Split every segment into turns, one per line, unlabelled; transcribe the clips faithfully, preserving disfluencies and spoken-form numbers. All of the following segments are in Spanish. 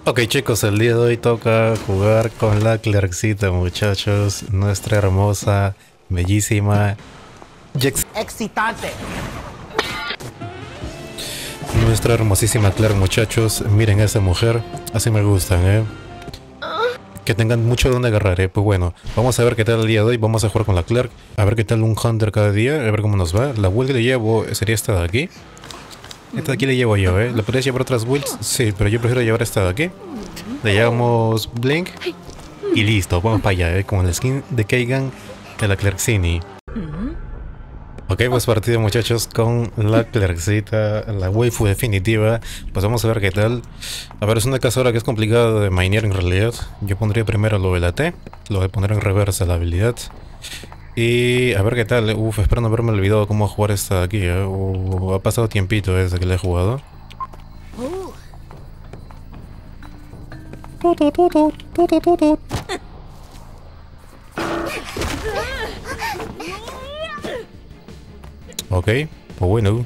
Ok chicos, el día de hoy toca jugar con la clercita, muchachos. Nuestra hermosa, bellísima Jex.
Excitante.
Nuestra hermosísima Clerk, muchachos. Miren a esa mujer, así me gustan, eh. Que tengan mucho donde agarrar, eh. Pues bueno, vamos a ver qué tal el día de hoy. Vamos a jugar con la Clerk, a ver qué tal un Hunter cada día, a ver cómo nos va. La build que le llevo sería esta de aquí. Esta de aquí le llevo yo, eh. ¿Le podrías llevar otras builds? Sí, pero yo prefiero llevar esta de aquí. Le llevamos Blink y listo, vamos para allá, eh, con el skin de Keigan de la Clerxini. Ok, pues partido muchachos con la Clercita, la waifu definitiva. Pues vamos a ver qué tal. A ver, es una cazadora que es complicada de minear en realidad. Yo pondría primero lo de la T, lo de poner en reversa la habilidad. Y a ver qué tal. Uf, espero no haberme olvidado cómo jugar esta de aquí, eh. Uh, ha pasado tiempito desde que la he jugado. Ok, pues bueno.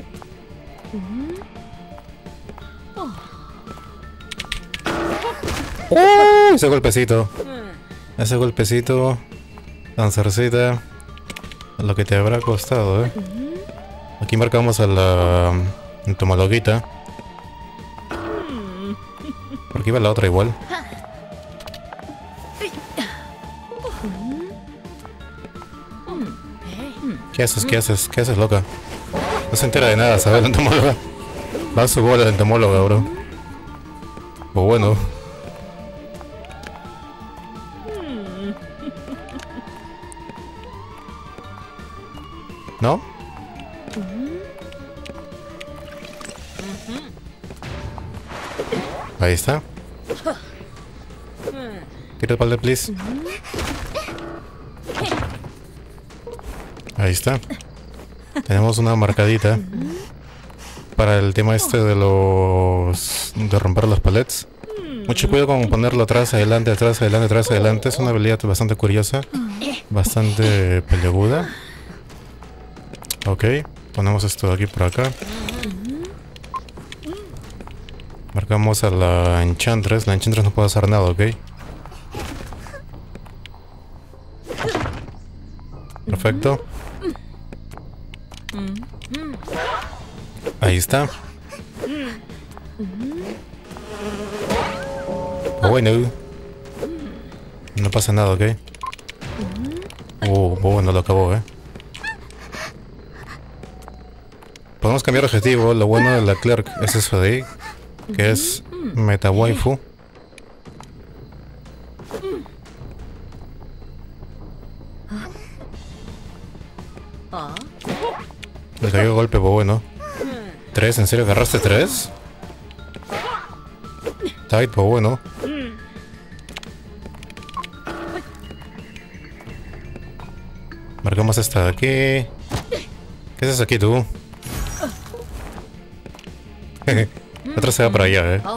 ¡Oh! Ese golpecito. Ese golpecito. Lanzarcita. Lo que te habrá costado, eh. Aquí marcamos a la entomologuita. Porque iba la otra igual. ¿Qué haces? ¿Qué haces? ¿Qué haces, loca? No se entera de nada, ¿sabes? La entomóloga. Va a su bola la entomóloga, bro. O bueno. ¿No? Ahí está. Tira el balde, please. Ahí está. Tenemos una marcadita para el tema este de los... de romper los palets. Mucho cuidado con ponerlo atrás, adelante, atrás, adelante, atrás, adelante. Es una habilidad bastante curiosa. Bastante peleaguda. Ok. Ponemos esto de aquí por acá. Marcamos a la Enchantress. La Enchantress no puede hacer nada, ok. Perfecto. Ahí está. Oh, bueno. No pasa nada, ok. Oh, bueno, lo acabó, eh. Podemos cambiar objetivo. Lo bueno de la Clerk es eso de ahí, que es meta waifu. Le cayó golpe, pues bueno. ¿Tres? ¿En serio agarraste tres? Tight, pues bueno. Marcamos esta de aquí. ¿Qué haces aquí tú? La otra se va para allá, eh.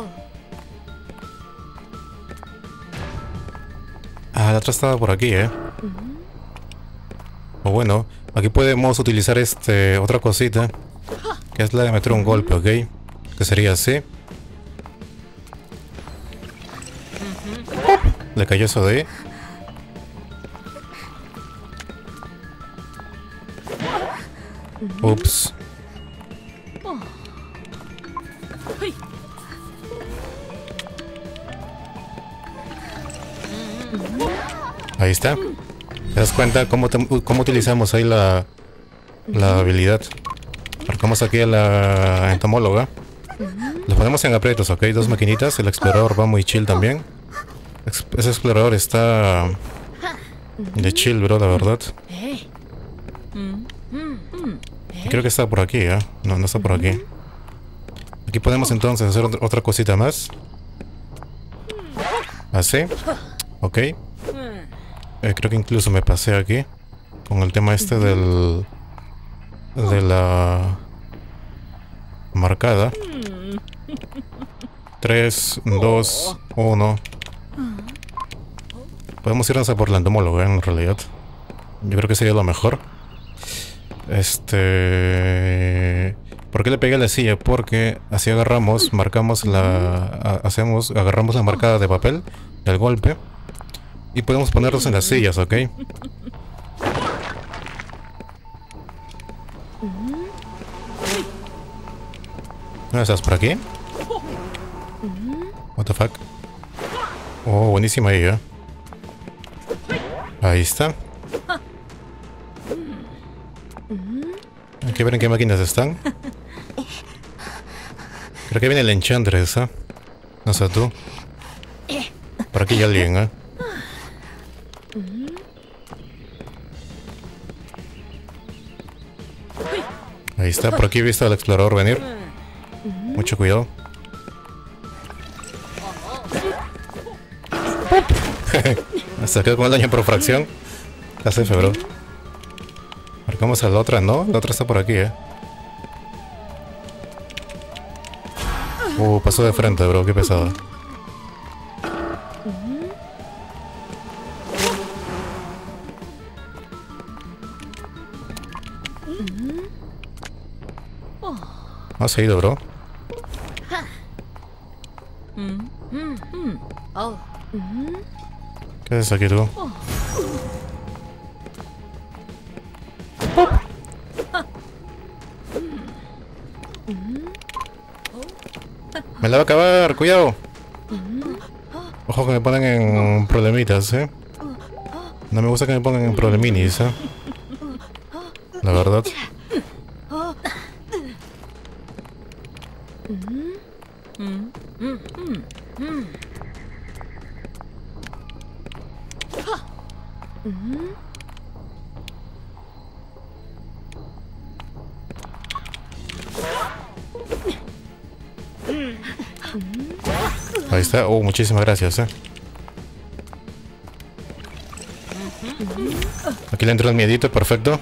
Ah, la otra estaba por aquí, eh. O bueno, aquí podemos utilizar este otra cosita, que es la de meter un golpe, ¿ok? Que sería así. Le cayó eso de ahí. Ups. Ahí está. ¿Te das cuenta cómo, te, cómo utilizamos ahí la, la habilidad? Marcamos aquí a la entomóloga. Lo ponemos en aprietos, ok. Dos maquinitas. El explorador va muy chill también. Ese explorador está de chill, bro, la verdad. Y creo que está por aquí, ¿eh? No, no está por aquí. Aquí podemos entonces hacer otra cosita más. Así. Ok. Eh, creo que incluso me pasé aquí con el tema este del... de la... marcada. tres, dos, uno. Podemos irnos a por la entomóloga, en realidad. Yo creo que sería lo mejor. Este... ¿Por qué le pegué a la silla? Porque así agarramos, marcamos la... a- hacemos, agarramos la marcada de papel del golpe y podemos ponerlos en las sillas, ¿ok? ¿No estás por aquí? What the fuck? Oh, buenísima idea. Ahí está. Hay que ver en qué máquinas están. Creo que viene el Enchantress, ¿eh? No sé tú. Por aquí hay alguien, ¿eh? Ahí está, por aquí he visto al explorador venir. Mucho cuidado. Se quedó con el daño por fracción. La F, bro. Marcamos a la otra, ¿no? La otra está por aquí, ¿eh? Uh, pasó de frente, bro. Qué pesado. ¿No has ido, bro? ¿Qué haces aquí tú? Me la va a acabar, cuidado. Ojo que me ponen en problemitas, eh. No me gusta que me pongan en probleminis, eh. La verdad. Ahí está. Oh, muchísimas gracias, eh. Aquí le entró el miedito, perfecto.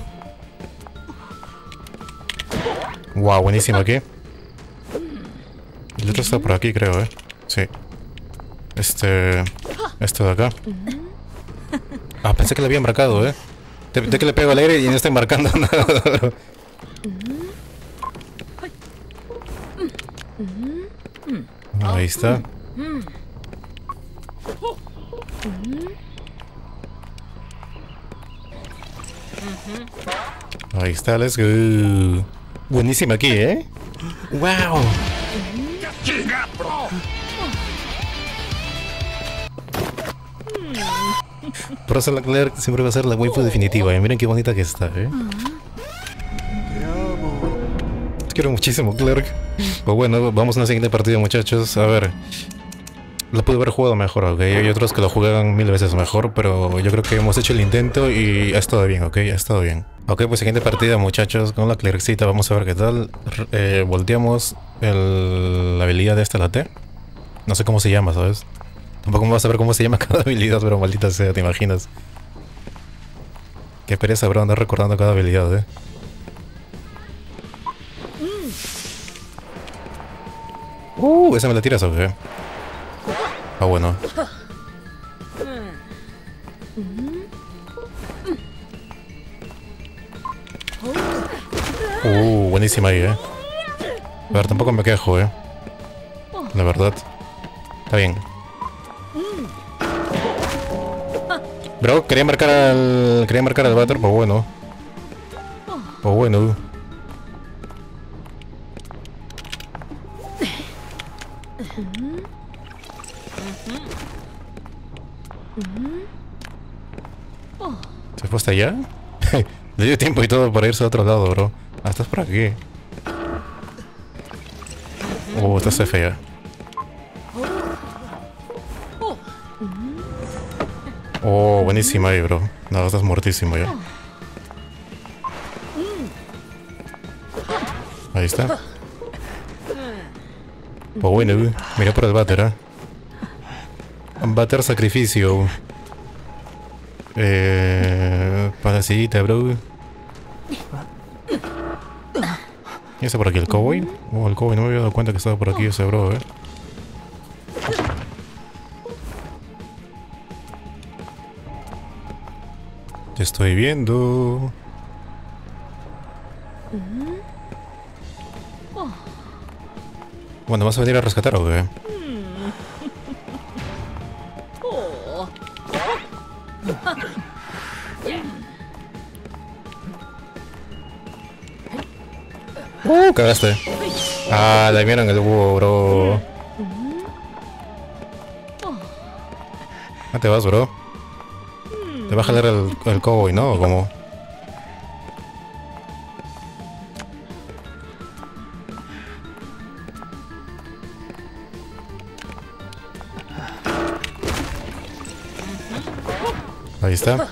Wow, buenísimo aquí. El otro está por aquí, creo, eh. Sí. Este... Esto de acá. Ah, pensé que le había marcado, eh. De, de que le pego al aire y no estoy marcando nada. Ahí está. Ahí está, let's go. Buenísima aquí, ¿eh? ¡Wow! Por eso la Claire siempre va a ser la waifu definitiva, ¿eh? Miren qué bonita que está, ¿eh? Te quiero muchísimo, Claire. Pues bueno, vamos a una siguiente partida, muchachos. A ver... Lo pude haber jugado mejor, ok. Hay otros que lo juegan mil veces mejor, pero yo creo que hemos hecho el intento y ha estado bien, ok. Ha estado bien. Ok, pues siguiente partida, muchachos, con la Clairecita. Vamos a ver qué tal. Eh, volteamos el... la habilidad de esta, la T. No sé cómo se llama, ¿sabes? Tampoco me vas a ver cómo se llama cada habilidad, pero maldita sea, ¿te imaginas? Qué pereza, bro, andar recordando cada habilidad, eh. Uh, esa me la tiras, ok. Ah, bueno. Uh, buenísima ahí, eh. A ver, tampoco me quejo, eh. La verdad. Está bien. Bro, quería marcar al... Quería marcar al Butter, pues bueno. Pues bueno. ¿Se fue hasta allá? Le dio tiempo y todo para irse a otro lado, bro. Ah, estás por aquí. Oh, esta se fea. Oh, buenísima ahí, bro. No, estás muertísimo ya. Ahí está. Pues bueno, mira por el váter, eh. Váter sacrificio. Eh... Pasecita, bro. ¿Y ese por aquí, el cowboy? Oh, el cowboy, no me había dado cuenta que estaba por aquí ese bro, eh. Te estoy viendo. Bueno, ¿vas a venir a rescatar o qué? Uh, cagaste. Ah, le vieron el búho, bro. Ah, te vas, bro. Te va a jalar el, el cowboy, ¿no? ¿O cómo? Ahí está.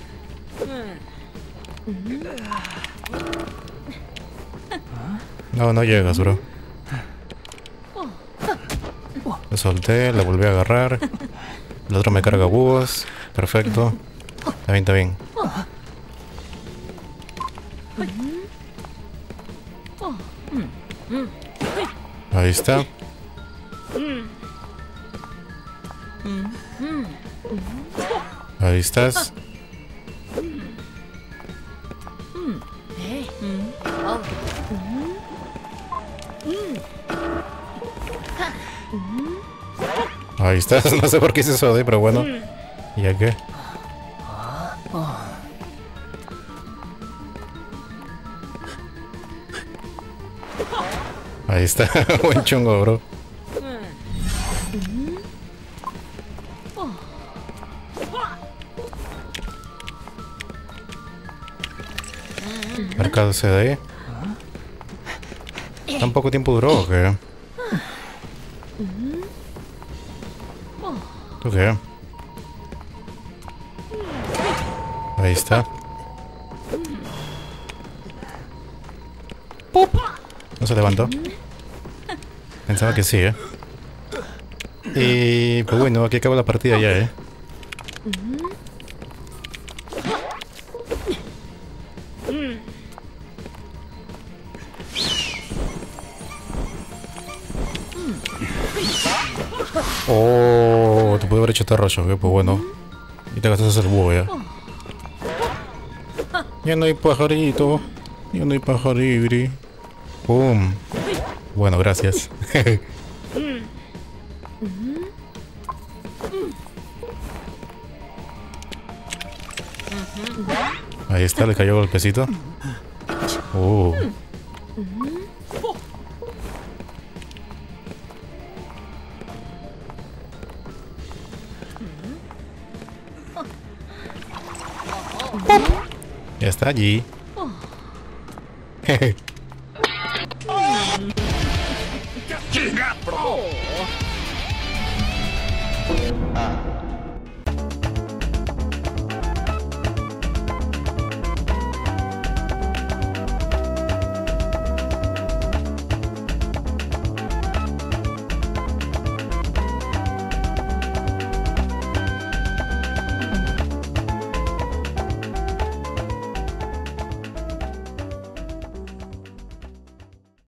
No, no llegas, bro. Lo solté, la volví a agarrar. El otro me carga búhos. Perfecto. Está bien, está bien. Ahí está. Ahí estás. Ahí estás. No sé por qué hice eso de, pero bueno. ¿Ya qué? Ahí está. Buen chungo, bro. Mercado C D. ¿Tan poco tiempo duró o qué? ¿Tú qué? Ahí está. ¡Pop! No se levantó. Pensaba que sí, ¿eh? Y pues bueno, aquí acaba la partida ya, ¿eh? Oh, te pude haber hecho este rollo, que pues bueno. Y te gastaste el búho ya. Ya no hay pajarito. Ya no hay pajaribri. Pum. Bueno, gracias. Ahí está, le cayó golpecito. Uh. Ya está allí.
Ah.